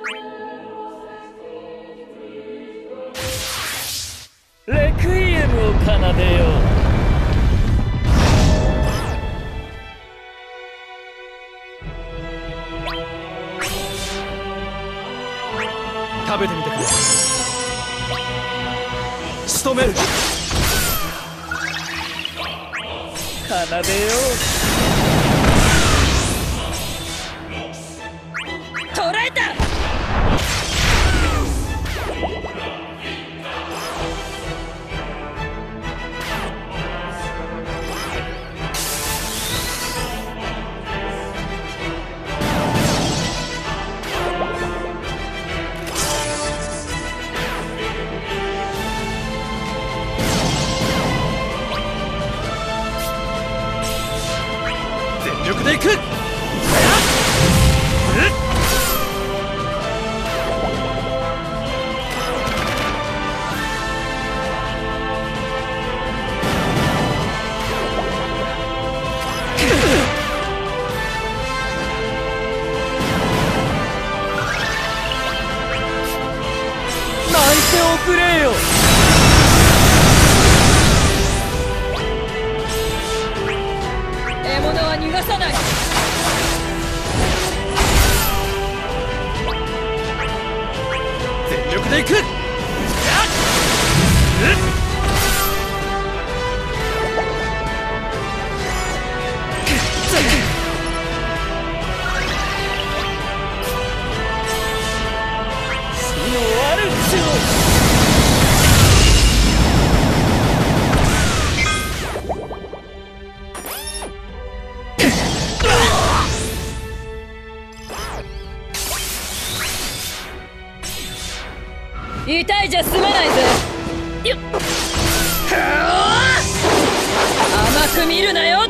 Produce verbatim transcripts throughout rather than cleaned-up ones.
レクイエムを奏でよう。 食べてみてくれ。仕留める。 奏でよう。捕らえた。 全力でいく。 泣いておくれよ。獲物は逃がさない。 全力でいく。 死のある地を。痛いじゃ済まないぜ。よっ、甘く見るなよ。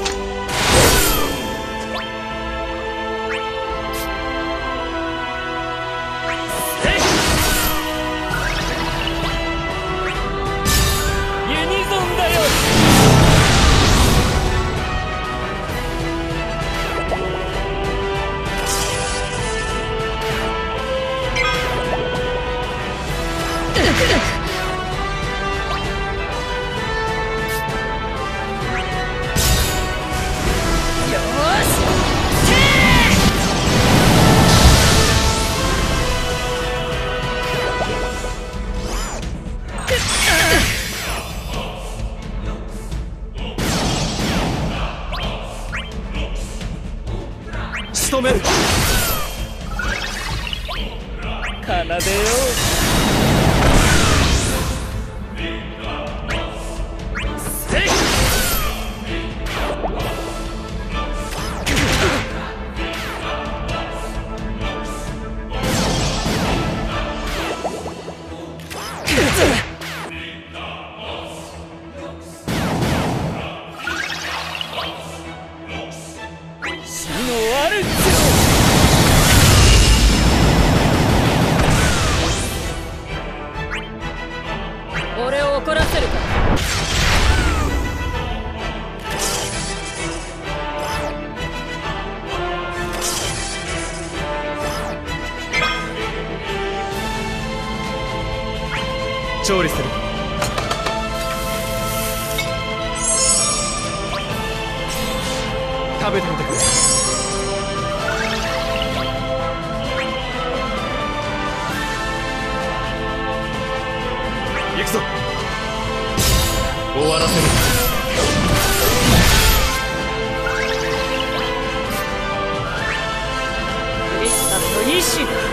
ユニゾンだよ。 仕留める。 奏でよう。死のある地を。俺を怒らせるか。 調理する。食べてみてくれ。行くぞ。終わらせる。 クリスタルの意志だ。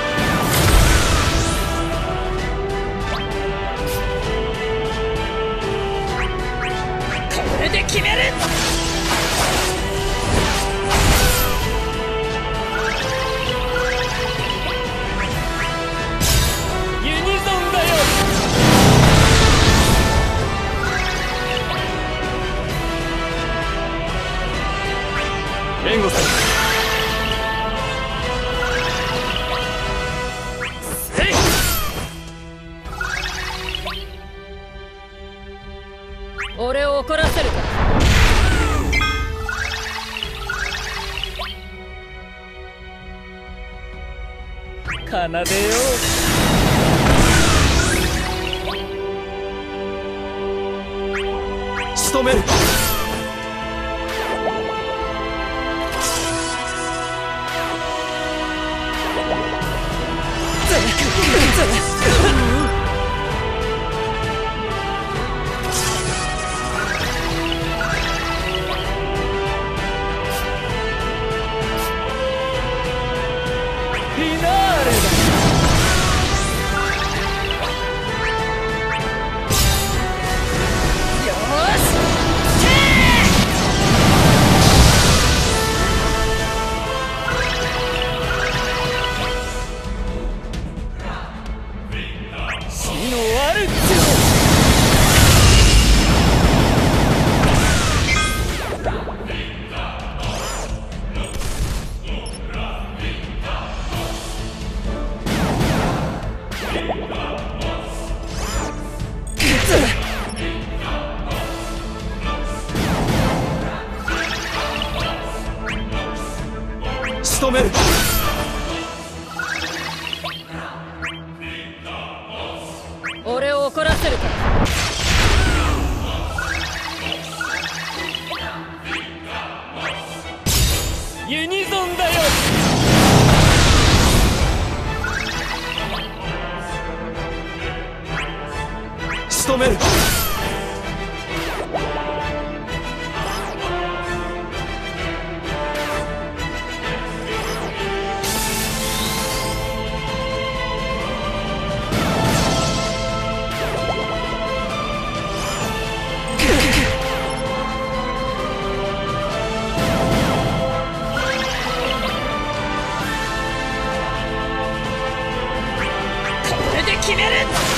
これで決める。ユニゾンだよ。 援護する。 俺を怒らせるか。 奏でよう仕留めるフィナーレだ。 仕留める俺を怒らせるか。ユニゾンだよ。 仕留める決める。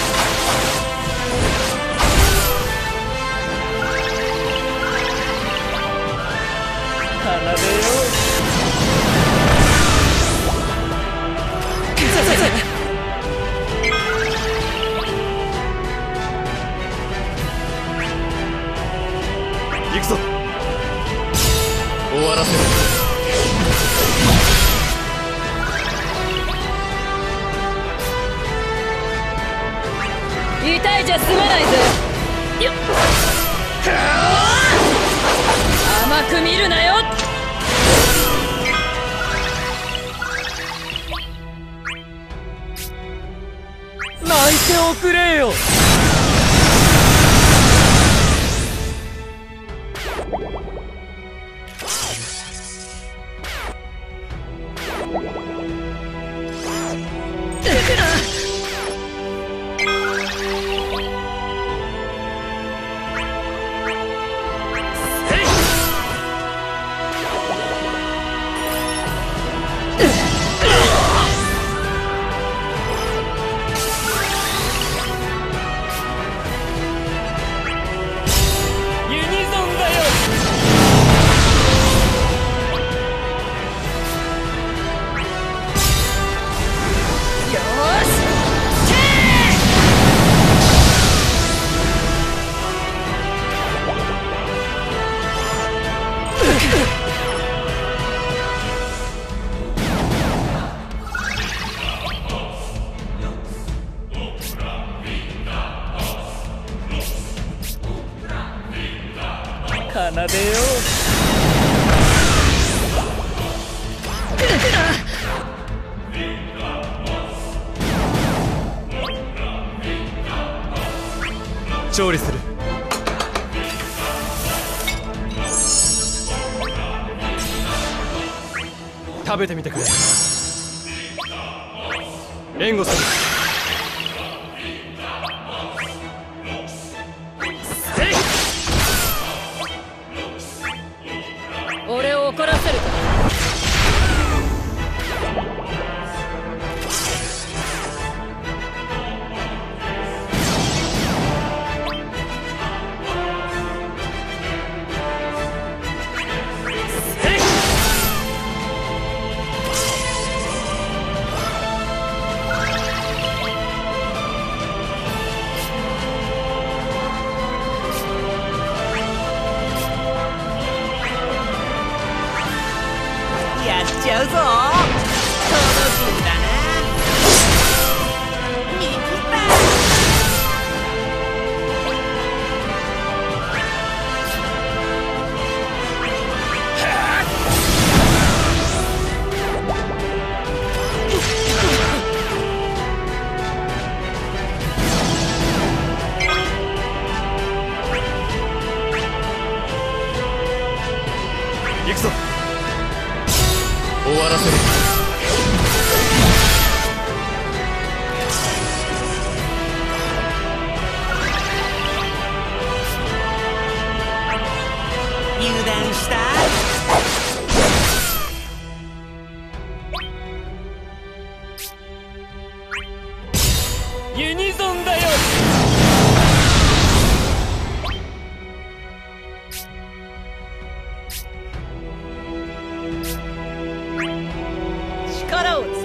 奏でよ行くぞ終わらせる痛いじゃ済まないぜ。よっ甘く見るなよ。泣いておくれよ。奏でよう調理する食べてみてくれ援護する俺を怒らせるか。 ユニゾンだよ。力を使う。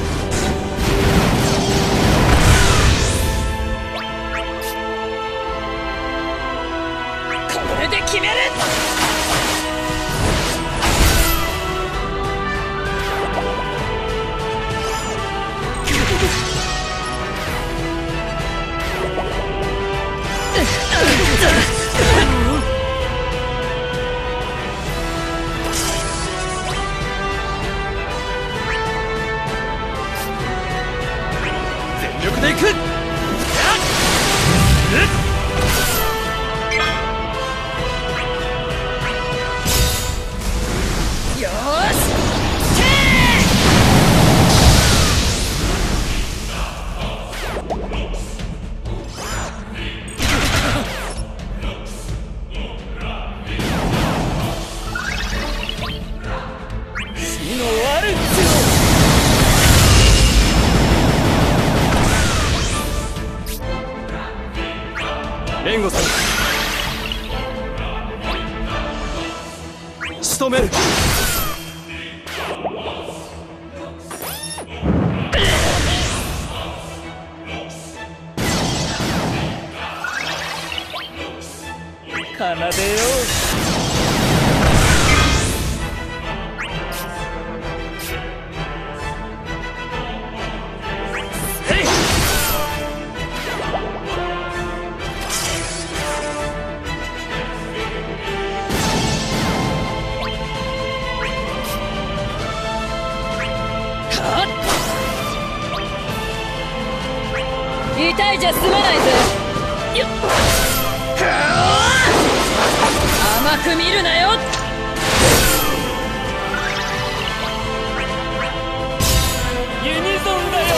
これで決める。 全力でいく。 よーし。 援護する。仕留める。 奏でよう。痛いじゃ済まないぜ。よっ。甘く見るなよ。ユニゾンだよ。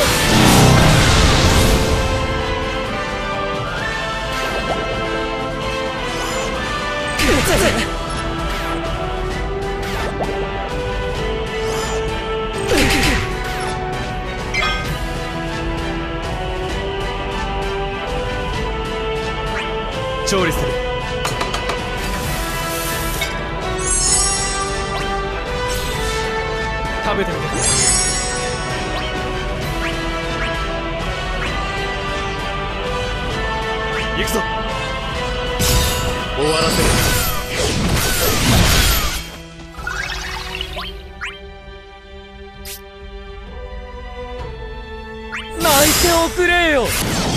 調理する。食べてみてくれ。行くぞ。終わらせる。 泣いておくれよ。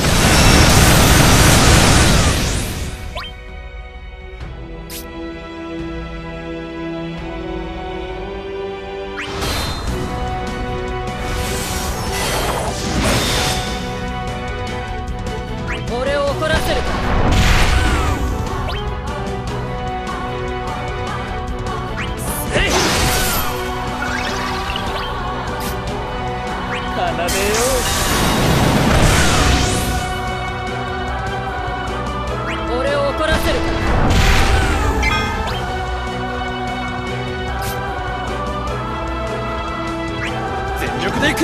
俺を怒らせるか。せい。奏でよう。俺を怒らせるか。 全力でいく。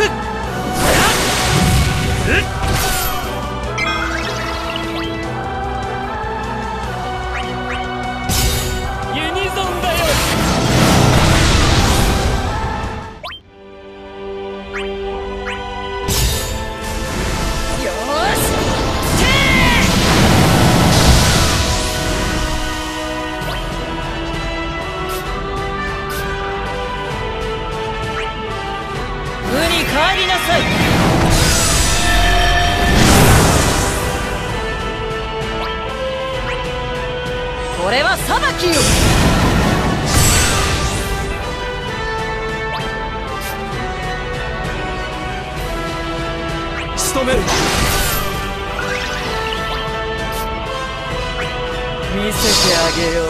ユニゾンだよ。よーし。無に帰りなさい。これは裁きよ。 仕留める。 見せてあげよう。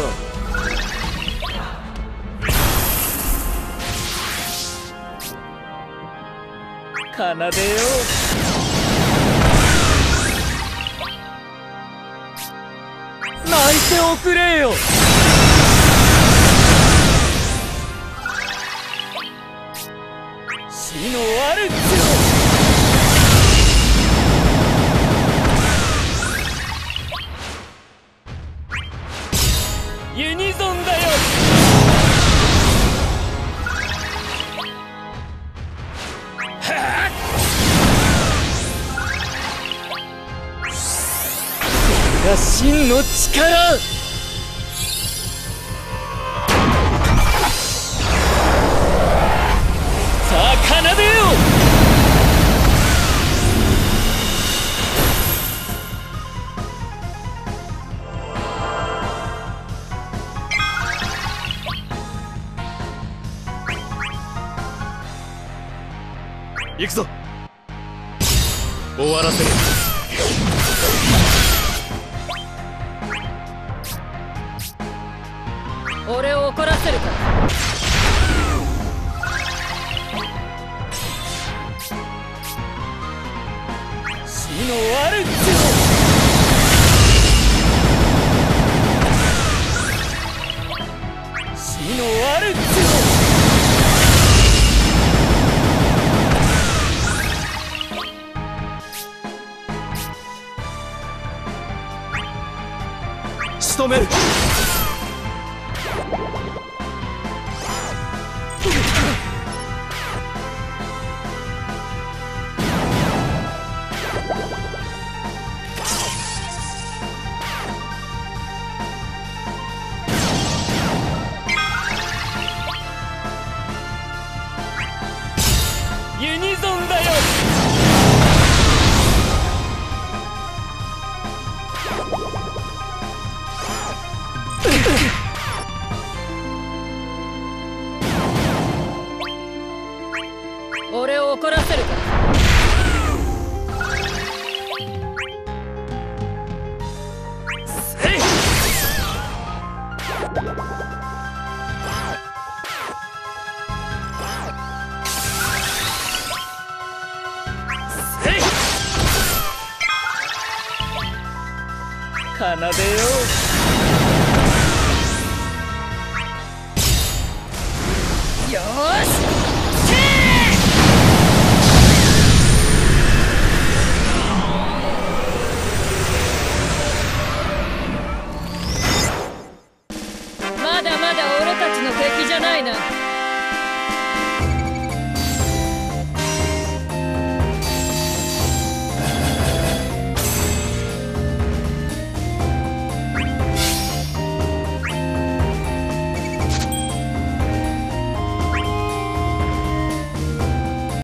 奏でよう。泣いておくれよ。死のワルツよ。 が真の力。さあ奏でよう。 行くぞ。終わらせる。 俺を怒らせるか。 死のワルツを。死のワルツを。 仕留める。 ユニゾンだよ。 俺を怒らせるか。 せい。せい。奏でよう。よーし。 まだまだ俺たちの敵じゃないな。